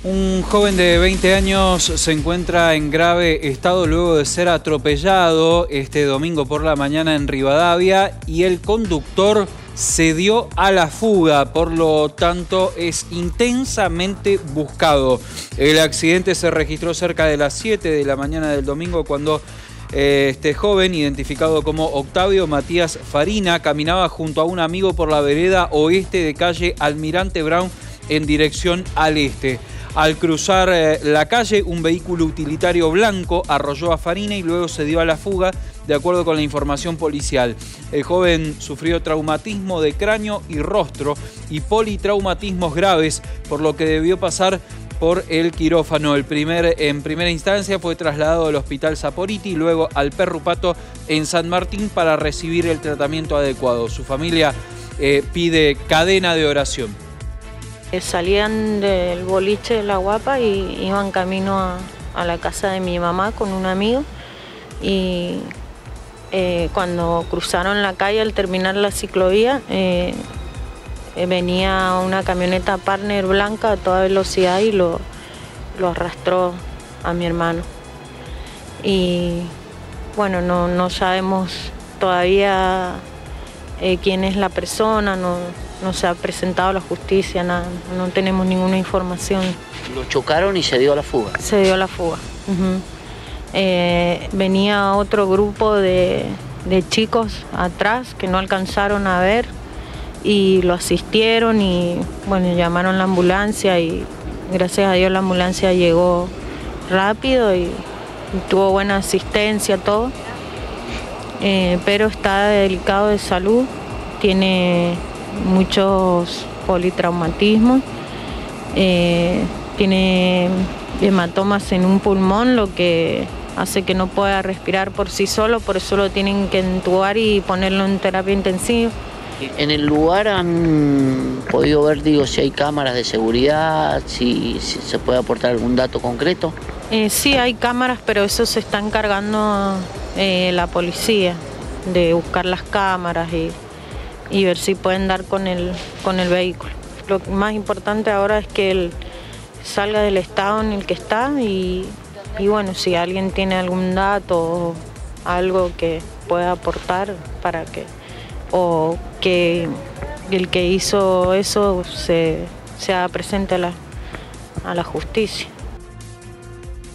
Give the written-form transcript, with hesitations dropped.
Un joven de 20 años se encuentra en grave estado luego de ser atropellado este domingo por la mañana en Rivadavia y el conductor se dio a la fuga, por lo tanto es intensamente buscado. El accidente se registró cerca de las 7 de la mañana del domingo cuando este joven, identificado como Octavio Matías Farina, caminaba junto a un amigo por la vereda oeste de calle Almirante Brown en dirección al este. Al cruzar la calle, un vehículo utilitario blanco arrolló a Farina y luego se dio a la fuga, de acuerdo con la información policial. El joven sufrió traumatismo de cráneo y rostro y politraumatismos graves, por lo que debió pasar por el quirófano. En primera instancia fue trasladado al Hospital Saporiti y luego al Perrupato en San Martín para recibir el tratamiento adecuado. Su familia pide cadena de oración. Salían del boliche de La Guapa y iban camino a la casa de mi mamá con un amigo y cuando cruzaron la calle al terminar la ciclovía venía una camioneta Partner blanca a toda velocidad y lo arrastró a mi hermano. Y bueno, no sabemos todavía quién es la persona, no se ha presentado a la justicia, nada, no tenemos ninguna información. ¿Lo chocaron y se dio a la fuga? Se dio a la fuga. Venía otro grupo de chicos atrás que no alcanzaron a ver y lo asistieron y bueno, llamaron la ambulancia y gracias a Dios la ambulancia llegó rápido y tuvo buena asistencia, todo. Pero está delicado de salud, tiene muchos politraumatismos, tiene hematomas en un pulmón, lo que hace que no pueda respirar por sí solo, por eso lo tienen que entubar y ponerlo en terapia intensiva. ¿En el lugar han podido ver, si hay cámaras de seguridad, si se puede aportar algún dato concreto? Sí, hay cámaras, pero eso se está encargando la policía, de buscar las cámaras y ver si pueden dar con el vehículo. Lo más importante ahora es que él salga del estado en el que está y bueno, si alguien tiene algún dato o algo que pueda aportar para que el que hizo eso sea presente a la justicia.